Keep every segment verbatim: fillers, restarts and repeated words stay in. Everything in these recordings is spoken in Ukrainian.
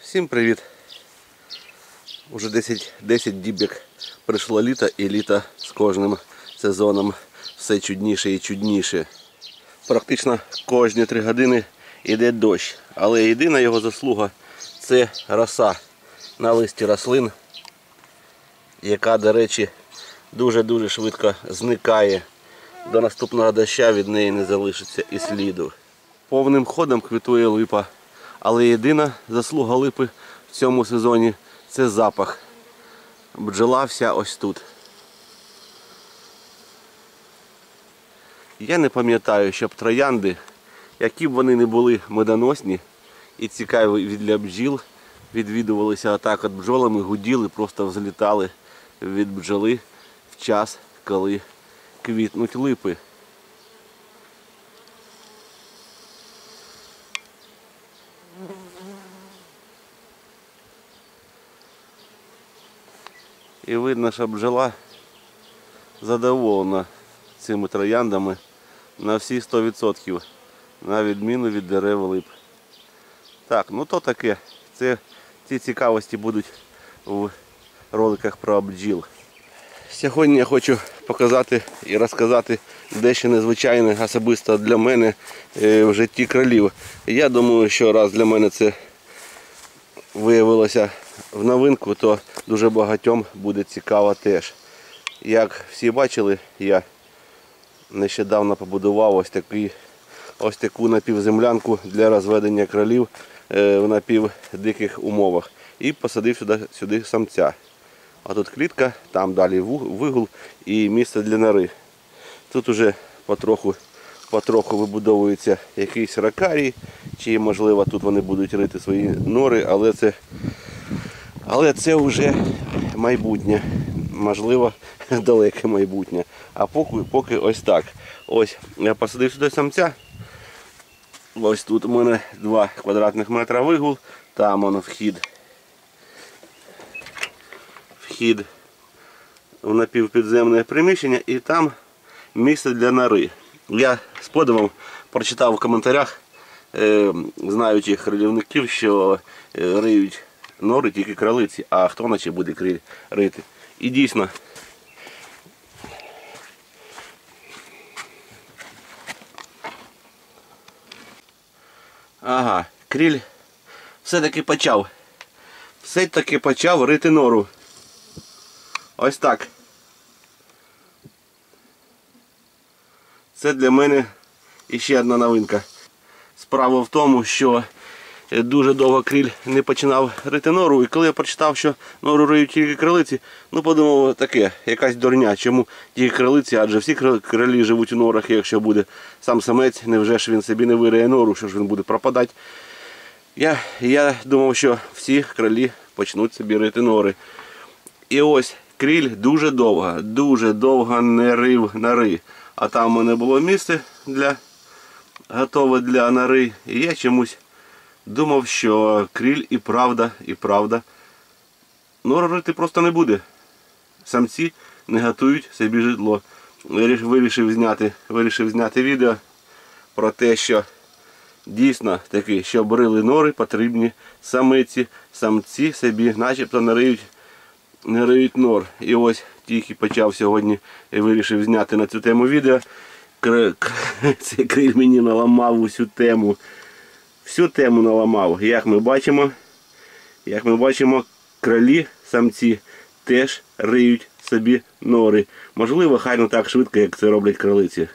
Всім привіт! Уже десять, десять діб як прийшло літо, і літо з кожним сезоном все чудніше і чудніше. Практично кожні три години йде дощ, але єдина його заслуга – це роса на листі рослин, яка, до речі, дуже-дуже швидко зникає. До наступного доща від неї не залишиться і сліду. Повним ходом квітує липа, але єдина заслуга липи в цьому сезоні – це запах. Бджола вся ось тут. Я не пам'ятаю, щоб троянди, які б вони не були медоносні і цікаві для бджіл, відвідувалися отак от бджолами, гуділи, просто взлітали від бджоли в час, коли квітнуть липи. І видно, що бджола задоволена цими трояндами на всі сто відсотків, на відміну від дерев лип. Так, ну то таке. Це, ці цікавості будуть в роликах про бджіл. Сьогодні я хочу показати і розказати дещо незвичайне особисто для мене в житті кролів. Я думаю, що раз для мене це виявилося в новинку, то дуже багатьом буде цікаво теж. Як всі бачили, я нещодавно побудував ось, такий, ось таку напівземлянку для розведення кролів в напівдиких умовах. І посадив сюди, сюди самця. А тут клітка, там далі вигул і місце для нори. Тут уже потроху, потроху вибудовується якийсь ракарій, чи можливо тут вони будуть рити свої нори, але це, але це вже майбутнє, можливо далеке майбутнє. А поки, поки ось так. Ось я посадив сюди самця. Ось тут у мене два квадратних метра вигул, там воно вхід. Вхід в напівпідземне приміщення і там місце для нори. Я з подивом прочитав в коментарях е, знаючих кролівників, що е, риють нори тільки кролиці, а хто наче буде криль рити. І дійсно, ага, криль все-таки почав. Все-таки почав рити нору. Ось так. Це для мене іще одна новинка. Справа в тому, що дуже довго криль не починав рити нору. І коли я прочитав, що нору риють тільки кролиці, ну подумав таке, якась дурня. Чому тільки кролиці? Адже всі кролі живуть у норах, і якщо буде сам самець, невже ж він собі не вириє нору, що ж він буде пропадати. Я, я думав, що всі кролі почнуть собі рити нори. І ось криль дуже довго, дуже довго не рив нори. А там у мене було місце для, готове для нори. І я чомусь думав, що криль і правда, і правда нору рити просто не буде. Самці не готують собі житло. Вирішив зняти, вирішив зняти відео про те, що дійсно таки, щоб рили нори, потрібні самиці. Самці собі начебто не риють, не риють нор. І ось тільки почав сьогодні і вирішив зняти на цю тему відео. Цей криль мені наламав усю тему. Всю тему наламав. Як ми бачимо, як ми бачимо, кролі, самці теж риють собі нори. Можливо, хай не так швидко, як це роблять кролиці.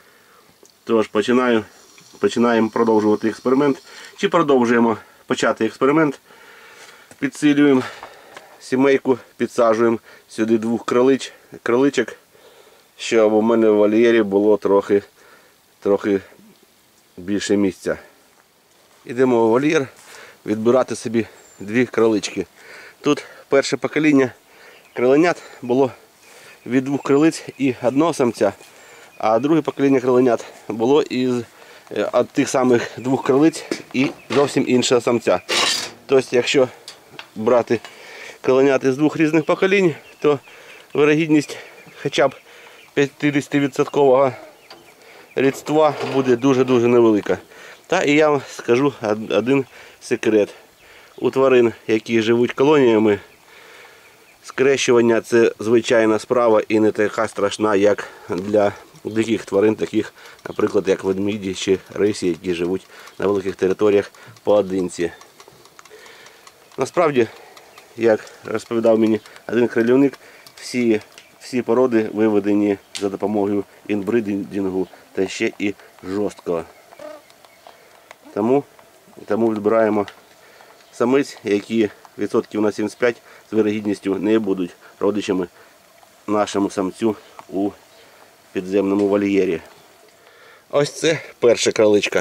Тож починаю, починаємо продовжувати експеримент. Чи продовжуємо почати експеримент. Підсилюємо сімейку, підсаджуємо сюди двох кролич, кроличок, щоб у мене в вольєрі було трохи, трохи більше місця. Йдемо в вольєр відбирати собі дві кролички. Тут перше покоління кроленят було від двох кролиць і одного самця, а друге покоління кроленят було із від тих самих двох кролиць і зовсім іншого самця. Тобто, якщо брати кроленят із двох різних поколінь, то вирогідність хоча б п'ятдесятивідсоткового рідства буде дуже-дуже невелика. Та і я вам скажу один секрет. у тварин, які живуть колоніями, скрещування – це звичайна справа і не така страшна, як для диких тварин, таких, наприклад, як ведмеді чи рисі, які живуть на великих територіях поодинці. Насправді, як розповідав мені один крильовник, всі, всі породи виведені за допомогою інбридингу та ще і жорсткого. Тому, тому відбираємо самиць, які відсотків на сімдесят п'ять з вирогідністю не будуть родичами нашому самцю у підземному вольєрі. Ось це перша кроличка.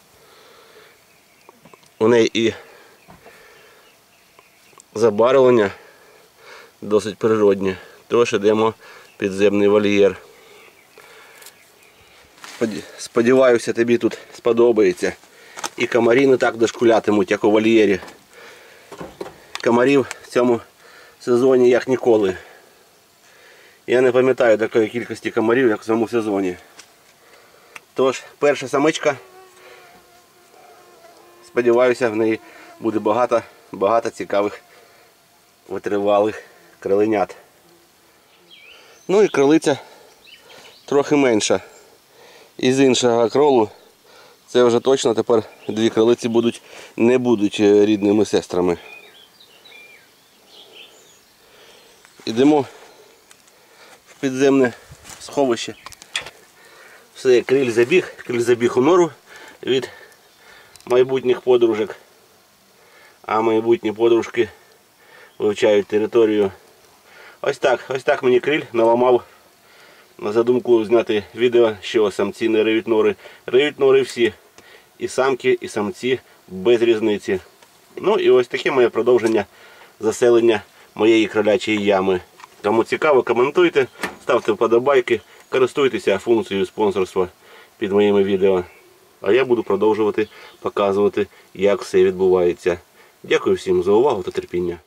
У неї і забарвлення досить природне. Тож йдемо в підземний вольєр. Сподіваюся, тобі тут сподобається. І комарі не так дошкулятимуть, як у вольєрі. Комарів в цьому сезоні як ніколи. Я не пам'ятаю такої кількості комарів, як в цьому сезоні. Тож, перша самичка. Сподіваюся, в неї буде багато, багато цікавих витривалих кроленят. Ну і кролиця трохи менша. Із іншого кролу це вже точно тепер дві кролиці будуть, не будуть рідними сестрами. Ідемо в підземне сховище. Все, криль забіг, криль забіг у нору від майбутніх подружок. А майбутні подружки вивчають територію. Ось так, ось так мені криль наламав на задумку зняти відео, що самці не риють нори. Риють нори всі. І самки, і самці без різниці. Ну і ось таке моє продовження заселення моєї кролячої ями. Кому цікаво, коментуйте, ставте вподобайки, користуйтеся функцією спонсорства під моїми відео. А я буду продовжувати показувати, як все відбувається. Дякую всім за увагу та терпіння.